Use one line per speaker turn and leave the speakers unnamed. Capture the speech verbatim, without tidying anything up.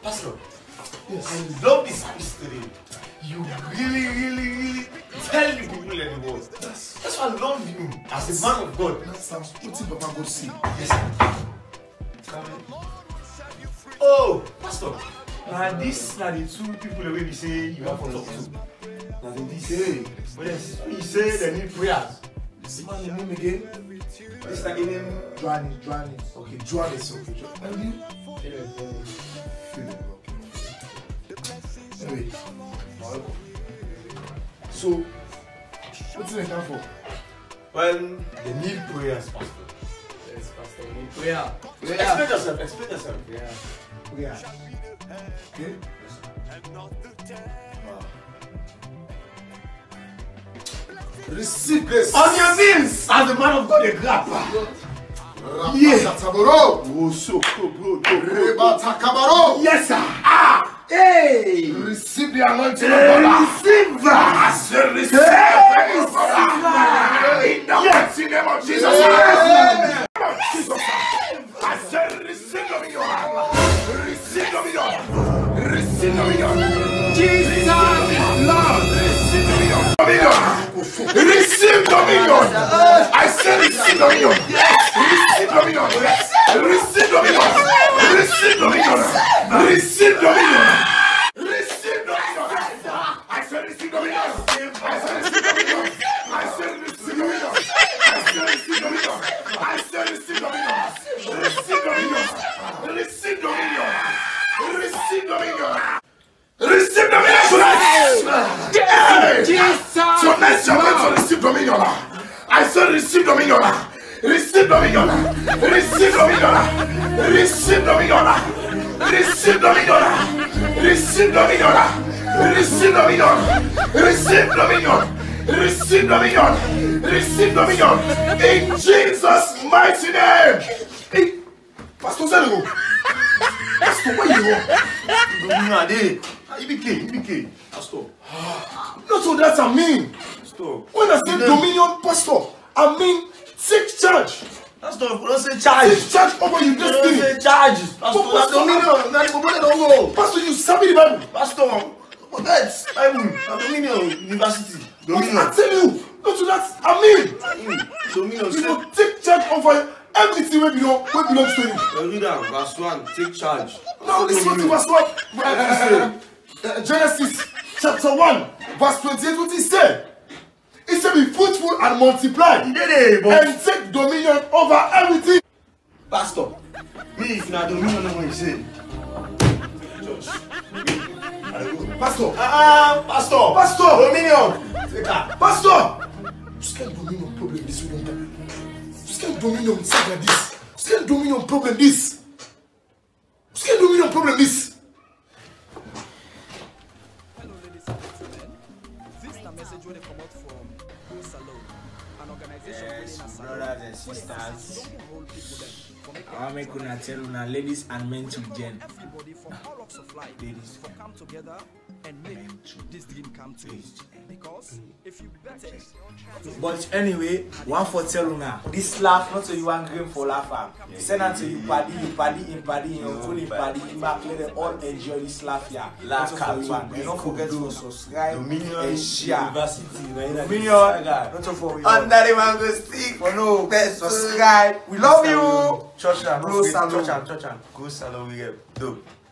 Pastor,
yes.
I love this history. You really, really, really tell the people in the world. That's, that's why I love you as a man of God.
That sounds what did Papa God see?
Yes. Oh, Pastor. Now this now the two people the way we say you have to talk to. Now they say, but you say they need prayers.
This man the name again?
This like in name
Joannis, Joannis. Okay, Joannis, okay. Jo and you?
Philip.
Philip, okay. Anyway. So, what's it account for?
Well, they need prayers, Pastor.
Yes, Pastor, we need prayer.
Prayer. Explain yourself, explain yourself.
Yeah. Prayer. Okay?
Wow.
Receive this.
On your knees as the man of God, a grab.
Yeah.
Oh, so cool, bro.
Yes, sir.
Ah! Hey!
Receive the anointing of
Hey,
God.
receive that!
I said receive
Hey,
the
receive that!
in the mighty name of Jesus.
Yes.
I said receive dominion. Receive dominion. Receive dominion.
Jesus!
Lord, receive dominion. Dominion. Receive dominion. I said receive dominion. Receive dominion. Receive dominion. Receive dominion. Receive dominion. Receive dominion. I said receive dominion. I said receive dominion. I said receive dominion. I said receive dominion. I said receive dominion. Receive dominion. Receive dominion. Receive dominion. Receive dominion tonight.
Jesus!
Tonight you're going to receive dominion. I said receive dominion. Receive dominion. Receive dominion. Receive dominion. Receive dominion. Receive dominion. Receive dominion. Receive dominion. Receive dominion. Receive dominion. In Jesus' mighty name. Hey, Pastor Zeno. Pastor, where you go?
Dominion, they. He became, he became. Pastor.
Not so that's I mean.
Pastor.
When I say dominion, Pastor, I mean take charge.
Pastor, we don't say charge.
Take charge over your
We don't
destiny.
say charge. Pastor,
But
that's
Pastor,
dominion. Now the people don't know.
Pastor, you study the Bible.
Pastor, but that's Bible. Now dominion university.
But I
Dominion.
tell you, not to that I mean.
Dominion.
You will take charge over everything wey belong wey belongs to you.
Read down verse one. Take charge.
Now this is what verse one. Uh, Genesis chapter one, verse twenty-eight. What he said? He said, "Be fruitful and multiply,
He did it, but
and take dominion over everything."
Pastor, me if na dominion no one say. Church.
Pastor,
Ah, Pastor.
Pastor,
Dominion. Take that.
Pastor. Who's kind of dominion problem this we don't have? Who's kind of dominion Saga this? Who's kind of dominion problem this? Who's kind of dominion problem this?
Hello, ladies and gentlemen. This is a message where they come out from Salon, an organization
Yes,
within a
brothers and sisters.
hold people there.
I want to make una tell una ladies and men to gen.
Everybody from all walks of life
Ladies
for come together and make this dream come true. Because if you bet it,
But anyway, one for tell una this laugh not so you want green for laugh am. Send am to you party, you party, in party, in your full in party, in back let them all enjoy this laugh here. Laugh for you and don't forget to subscribe and share.
University.
Dominion, not for we
Under the mango stick.
for no best subscribe. We love you.
Church and
Go salon.
Church and church and go salon. We get dope.